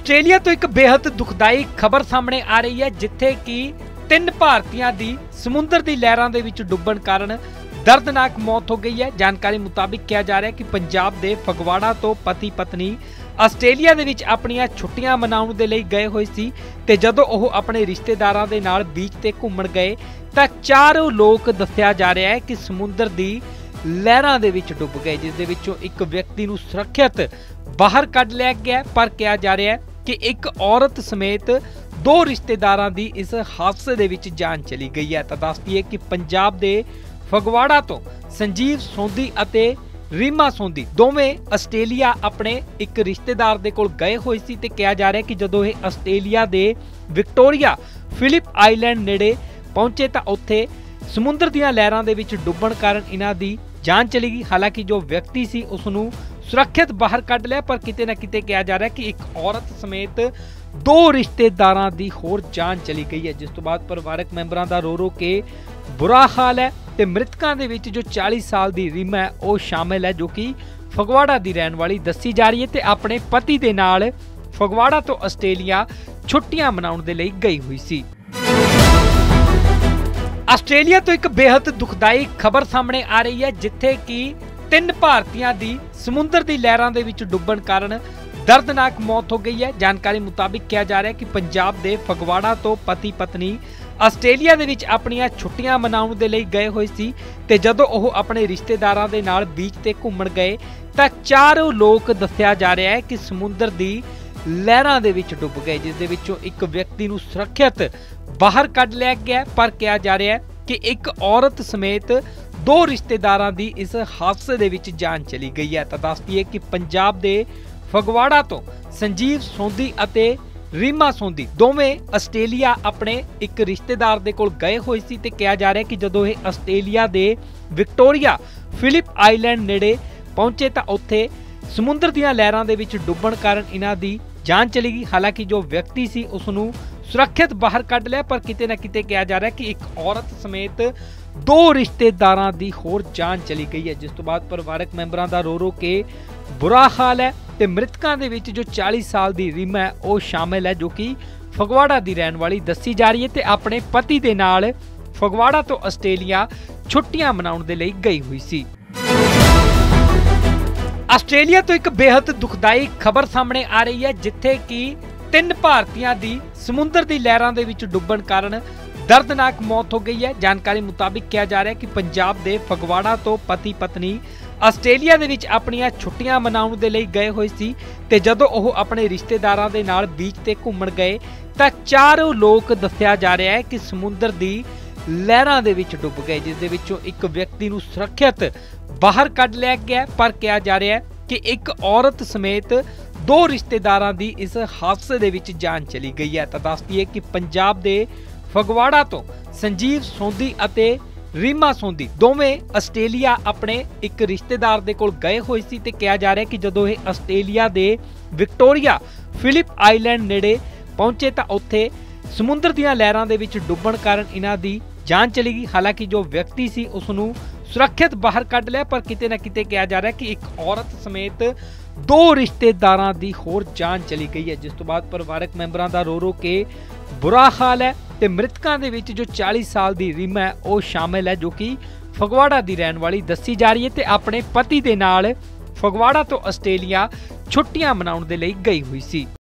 Australia ਤੋਂ ਇੱਕ ਬੇहद ਦੁਖਦਾਈ ਖਬਰ ਸਾਹਮਣੇ ਆ ਰਹੀ ਹੈ, ਜਿੱਥੇ ਕਿ 3 ਭਾਰਤੀਆਂ ਦੀ ਸਮੁੰਦਰ ਦੀ ਲਹਿਰਾਂ ਦੇ ਵਿੱਚ ਡੁੱਬਣ ਕਾਰਨ ਦਰਦਨਾਕ ਮੌਤ ਹੋ ਗਈ ਹੈ। ਜਾਣਕਾਰੀ ਮੁਤਾबिक ਕਿਹਾ ਜਾ ਰਿਹਾ ਹੈ ਕਿ ਪੰਜਾਬ ਦੇ ਫਗਵਾੜਾ ਤੋਂ ਪਤੀ ਪਤਨੀ ਆਸਟ੍ਰੇਲੀਆ ਦੇ ਵਿੱਚ ਆਪਣੀਆਂ ਛੁੱਟੀਆਂ ਮਨਾਉਣ ਦੇ ਲਈ ਗਏ ਹੋਏ ਸੀ ਤੇ ਜਦੋਂ ਉਹ ਆਪਣੇ ਰਿਸ਼ਤੇਦਾਰਾਂ ਦੇ ਨਾਲ ਬੀਚ ਤੇ ਘੁੰਮਣ ਗਏ ਤਾਂ 4 ਲੋਕ ਦੱਸਿਆ ਜਾ ਰਿਹਾ ਹੈ ਕਿ ਸਮੁੰਦਰ ਦੀ ਲਹਿਰਾਂ ਦੇ ਵਿੱਚ ਡੁੱਬ ਗਏ, ਜਿਸ ਦੇ ਵਿੱਚੋਂ ਇੱਕ ਵਿਅਕਤੀ ਨੂੰ ਸੁਰੱਖਿਅਤ ਬਾਹਰ ਕੱਢ ਲਿਆ ਗਿਆ। ਪਰ ਕਿਹਾ ਜਾ ਰਿਹਾ ਹੈ ਕਿ ਇੱਕ ਔਰਤ ਸਮੇਤ 2 ਰਿਸ਼ਤੇਦਾਰਾਂ ਦੀ ਇਸ ਹਾਦਸੇ ਦੇ ਵਿੱਚ ਜਾਨ ਚਲੀ ਗਈ ਹੈ। ਤਾਂ ਦੱਸ ਦਈਏ ਕਿ ਪੰਜਾਬ ਦੇ ਫਗਵਾੜਾ ਤੋਂ ਸੰਜੀਵ ਸੋਂਦੀ ਅਤੇ ਰੀਮਾ ਸੋਂਦੀ ਦੋਵੇਂ ਆਸਟ੍ਰੇਲੀਆ ਆਪਣੇ ਇੱਕ ਰਿਸ਼ਤੇਦਾਰ ਦੇ ਕੋਲ ਗਏ ਹੋਏ ਸੀ ਤੇ ਕਿਹਾ ਜਾ ਰਿਹਾ ਕਿ ਜਦੋਂ ਇਹ ਆਸਟ੍ਰੇਲੀਆ ਦੇ ਵਿਕਟੋਰੀਆ ਫਿਲਿਪ ਆਈਲੈਂਡ ਨੇੜੇ ਪਹੁੰਚੇ ਤਾਂ ਉੱਥੇ ਸਮੁੰਦਰ ਦੀਆਂ ਲਹਿਰਾਂ ਦੇ ਵਿੱਚ ਡੁੱਬਣ ਕਾਰਨ ਇਹਨਾਂ ਦੀ ਜਾਨ ਚਲੀ ਗਈ। ਹਾਲਾਂਕਿ ਜੋ ਵਿਅਕਤੀ ਸੀ ਉਸ ਨੂੰ ਸੁਰੱਖਿਅਤ ਬਾਹਰ ਕੱਢ ਲਿਆ, ਪਰ ਕਿਤੇ ਨਾ ਕਿਤੇ ਕਿਹਾ ਜਾ ਰਿਹਾ ਕਿ ਇੱਕ ਔਰਤ ਸਮੇਤ 2 ਰਿਸ਼ਤੇਦਾਰਾਂ ਦੀ ਹੋਰ ਜਾਨ ਚਲੀ ਗਈ ਹੈ, ਜਿਸ ਤੋਂ ਬਾਅਦ ਪਰਿਵਾਰਕ ਮੈਂਬਰਾਂ ਦਾ ਰੋ ਕੇ ਬੁਰਾ ਹਾਲ ਹੈ। ਤੇ ਮ੍ਰਿਤਕਾਂ ਦੇ ਵਿੱਚ ਜੋ 40 ਸਾਲ ਦੀ ਰੀਮਾ ਹੈ ਉਹ ਸ਼ਾਮਿਲ ਹੈ, ਜੋ ਕਿ ਫਗਵਾੜਾ ਦੀ ਰਹਿਣ ਵਾਲੀ ਦੱਸੀ ਜਾ ਰਹੀ ਹੈ ਤੇ ਆਪਣੇ ਪਤੀ ਦੇ ਨਾਲ ਫਗਵਾੜਾ ਤੋਂ ਆਸਟ੍ਰੇਲੀਆ ਛੁੱਟੀਆਂ ਮਨਾਉਣ ਦੇ ਲਈ ਗਈ ਹੋਈ ਸੀ। ਆਸਟ੍ਰੇਲੀਆ ਤੋਂ ਇੱਕ ਬੇहद ਦੁਖਦਾਈ ਖਬਰ ਸਾਹਮਣੇ ਆ ਰਹੀ ਹੈ, ਜਿੱਥੇ ਕਿ 3 ਭਾਰਤੀਆਂ ਦੀ ਸਮੁੰਦਰ ਦੀ ਲਹਿਰਾਂ ਦੇ ਵਿੱਚ ਡੁੱਬਣ ਕਾਰਨ ਦਰਦਨਾਕ ਮੌਤ ਹੋ ਗਈ ਹੈ। ਜਾਣਕਾਰੀ ਮੁਤਾबिक ਕਿਹਾ ਜਾ ਰਿਹਾ ਹੈ ਕਿ ਪੰਜਾਬ ਦੇ ਫਗਵਾੜਾ ਤੋਂ ਪਤੀ ਪਤਨੀ ਆਸਟ੍ਰੇਲੀਆ ਦੇ ਵਿੱਚ ਆਪਣੀਆਂ ਛੁੱਟੀਆਂ ਮਨਾਉਣ ਦੇ ਲਈ ਗਏ ਹੋਏ ਸੀ ਤੇ ਜਦੋਂ ਉਹ ਆਪਣੇ ਰਿਸ਼ਤੇਦਾਰਾਂ ਦੇ ਨਾਲ ਬੀਚ ਤੇ ਘੁੰਮਣ ਗਏ ਤਾਂ 4 ਲੋਕ ਦੱਸਿਆ ਜਾ ਰਿਹਾ ਹੈ ਕਿ ਸਮੁੰਦਰ ਦੀ ਲਹਿਰਾਂ ਦੇ ਵਿੱਚ ਡੁੱਬ ਗਏ, ਜਿਸ ਦੇ ਵਿੱਚੋਂ ਇੱਕ ਵਿਅਕਤੀ ਨੂੰ ਸੁਰੱਖਿਅਤ ਬਾਹਰ ਕੱਢ ਲਿਆ ਗਿਆ। ਪਰ ਕਿਹਾ ਜਾ ਰਿਹਾ ਹੈ ਕਿ ਇੱਕ ਔਰਤ ਸਮੇਤ 2 ਰਿਸ਼ਤੇਦਾਰਾਂ ਦੀ ਇਸ ਹਾਦਸੇ ਦੇ ਵਿੱਚ ਜਾਨ ਚਲੀ ਗਈ ਹੈ। ਤਾਂ ਦੱਸ ਦਈਏ ਕਿ ਪੰਜਾਬ ਦੇ ਫਗਵਾੜਾ ਤੋਂ ਸੰਜੀਵ ਸੋਂਦੀ ਅਤੇ ਰੀਮਾ ਸੋਂਦੀ ਦੋਵੇਂ ਆਸਟ੍ਰੇਲੀਆ ਆਪਣੇ ਇੱਕ ਰਿਸ਼ਤੇਦਾਰ ਦੇ ਕੋਲ ਗਏ ਹੋਏ ਸੀ ਤੇ ਕਿਹਾ ਜਾ ਰਿਹਾ ਕਿ ਜਦੋਂ ਇਹ ਆਸਟ੍ਰੇਲੀਆ ਦੇ ਵਿਕਟੋਰੀਆ ਫਿਲਿਪ ਆਈਲੈਂਡ ਨੇੜੇ ਪਹੁੰਚੇ ਤਾਂ ਉੱਥੇ ਸਮੁੰਦਰ ਦੀਆਂ ਲਹਿਰਾਂ ਦੇ ਵਿੱਚ ਡੁੱਬਣ ਕਾਰਨ ਇਹਨਾਂ ਦੀ ਜਾਨ ਚਲੀ ਗਈ। ਹਾਲਾਂਕਿ ਜੋ ਵਿਅਕਤੀ ਸੀ ਉਸ ਨੂੰ ਸੁਰੱਖਿਅਤ ਬਾਹਰ ਕੱਢ ਲਿਆ, ਪਰ ਕਿਤੇ ਨਾ ਕਿਤੇ ਕਿਹਾ ਜਾ ਰਿਹਾ ਕਿ ਇੱਕ ਔਰਤ ਸਮੇਤ 2 ਰਿਸ਼ਤੇਦਾਰਾਂ ਦੀ ਹੋਰ ਜਾਨ ਚਲੀ ਗਈ ਹੈ, ਜਿਸ ਤੋਂ ਬਾਅਦ ਪਰਿਵਾਰਕ ਮੈਂਬਰਾਂ ਦਾ ਰੋ ਕੇ ਬੁਰਾ ਹਾਲ ਹੈ। ਤੇ ਮ੍ਰਿਤਕਾਂ ਦੇ ਵਿੱਚ ਜੋ 40 ਸਾਲ ਦੀ ਰੀਮਾ ਹੈ ਉਹ ਸ਼ਾਮਿਲ ਹੈ, ਜੋ ਕਿ ਫਗਵਾੜਾ ਦੀ ਰਹਿਣ ਵਾਲੀ ਦੱਸੀ ਜਾ ਰਹੀ ਹੈ ਤੇ ਆਪਣੇ ਪਤੀ ਦੇ ਨਾਲ ਫਗਵਾੜਾ ਤੋਂ ਆਸਟ੍ਰੇਲੀਆ ਛੁੱਟੀਆਂ ਮਨਾਉਣ ਦੇ ਲਈ ਗਈ ਹੋਈ ਸੀ। ਆਸਟ੍ਰੇਲੀਆ ਤੋਂ ਇੱਕ ਬੇहद ਦੁਖਦਾਈ ਖਬਰ ਸਾਹਮਣੇ ਆ ਰਹੀ ਹੈ, ਜਿੱਥੇ ਕਿ 3 ਭਾਰਤੀਆਂ ਦੀ ਸਮੁੰਦਰ ਦੀ ਲਹਿਰਾਂ ਦੇ ਵਿੱਚ ਡੁੱਬਣ ਕਾਰਨ ਦਰਦਨਾਕ ਮੌਤ ਹੋ ਗਈ ਹੈ। ਜਾਣਕਾਰੀ ਮੁਤਾबिक ਕਿਹਾ ਜਾ ਰਿਹਾ ਕਿ ਪੰਜਾਬ ਦੇ ਫਗਵਾੜਾ ਤੋਂ ਪਤੀ ਪਤਨੀ ਆਸਟ੍ਰੇਲੀਆ ਦੇ ਵਿੱਚ ਆਪਣੀਆਂ ਛੁੱਟੀਆਂ ਮਨਾਉਣ ਦੇ ਲਈ ਗਏ ਹੋਏ ਸੀ ਤੇ ਜਦੋਂ ਉਹ ਆਪਣੇ ਰਿਸ਼ਤੇਦਾਰਾਂ ਦੇ ਨਾਲ ਬੀਚ ਤੇ ਘੁੰਮਣ ਗਏ ਤਾਂ 4 ਲੋਕ ਦੱਸਿਆ ਜਾ ਰਿਹਾ ਹੈ ਕਿ ਸਮੁੰਦਰ ਦੀ ਲਹਿਰਾਂ ਦੇ ਵਿੱਚ ਡੁੱਬ ਗਏ, ਜਿਸ ਦੇ ਵਿੱਚੋਂ ਇੱਕ ਵਿਅਕਤੀ ਨੂੰ ਸੁਰੱਖਿਅਤ ਬਾਹਰ ਕੱਢ ਲਿਆ ਗਿਆ। ਪਰ ਕਿਹਾ ਜਾ ਰਿਹਾ ਹੈ ਕਿ ਇੱਕ ਔਰਤ ਸਮੇਤ 2 ਰਿਸ਼ਤੇਦਾਰਾਂ ਦੀ ਇਸ ਹਾਦਸੇ ਦੇ ਵਿੱਚ ਜਾਨ ਚਲੀ ਗਈ ਹੈ। ਤਾਂ ਦੱਸ ਦਈਏ ਕਿ ਪੰਜਾਬ ਦੇ ਫਗਵਾੜਾ ਤੋਂ ਸੰਜੀਵ ਸੋਂਦੀ ਅਤੇ ਰੀਮਾ ਸੋਂਦੀ ਦੋਵੇਂ ਆਸਟ੍ਰੇਲੀਆ ਆਪਣੇ ਇੱਕ ਰਿਸ਼ਤੇਦਾਰ ਦੇ ਕੋਲ ਗਏ ਹੋਏ ਸੀ ਤੇ ਕਿਹਾ ਜਾ ਰਿਹਾ ਕਿ ਜਦੋਂ ਇਹ ਆਸਟ੍ਰੇਲੀਆ ਦੇ ਵਿਕਟੋਰੀਆ ਫਿਲਿਪ ਆਈਲੈਂਡ ਨੇੜੇ ਪਹੁੰਚੇ ਤਾਂ ਉੱਥੇ ਸਮੁੰਦਰ ਦੀਆਂ ਲਹਿਰਾਂ ਦੇ ਵਿੱਚ ਡੁੱਬਣ ਕਾਰਨ ਇਹਨਾਂ ਦੀ ਜਾਨ ਚਲੀ ਗਈ। ਹਾਲਾਂਕਿ ਜੋ ਵਿਅਕਤੀ ਸੀ ਉਸ ਨੂੰ ਸੁਰੱਖਿਅਤ ਬਾਹਰ ਕੱਢ ਲਿਆ, ਪਰ ਕਿਤੇ ਨਾ ਕਿਤੇ ਕਿਹਾ ਜਾ ਰਿਹਾ ਕਿ ਇੱਕ ਔਰਤ ਸਮੇਤ 2 ਰਿਸ਼ਤੇਦਾਰਾਂ ਦੀ ਹੋਰ ਜਾਨ ਚਲੀ ਗਈ ਹੈ, ਜਿਸ ਤੋਂ ਬਾਅਦ ਪਰਿਵਾਰਕ ਮੈਂਬਰਾਂ ਦਾ ਰੋ ਕੇ ਬੁਰਾ ਹਾਲ ਹੈ। ਤੇ ਮ੍ਰਿਤਕਾਂ ਦੇ ਵਿੱਚ ਜੋ 40 ਸਾਲ ਦੀ ਰੀਮਾ ਹੈ ਉਹ ਸ਼ਾਮਿਲ ਹੈ, ਜੋ ਕਿ ਫਗਵਾੜਾ ਦੀ ਰਹਿਣ ਵਾਲੀ ਦੱਸੀ ਜਾ ਰਹੀ ਹੈ ਤੇ ਆਪਣੇ ਪਤੀ ਦੇ ਨਾਲ ਫਗਵਾੜਾ ਤੋਂ ਆਸਟ੍ਰੇਲੀਆ ਛੁੱਟੀਆਂ ਮਨਾਉਣ ਦੇ ਲਈ ਗਈ ਹੋਈ ਸੀ।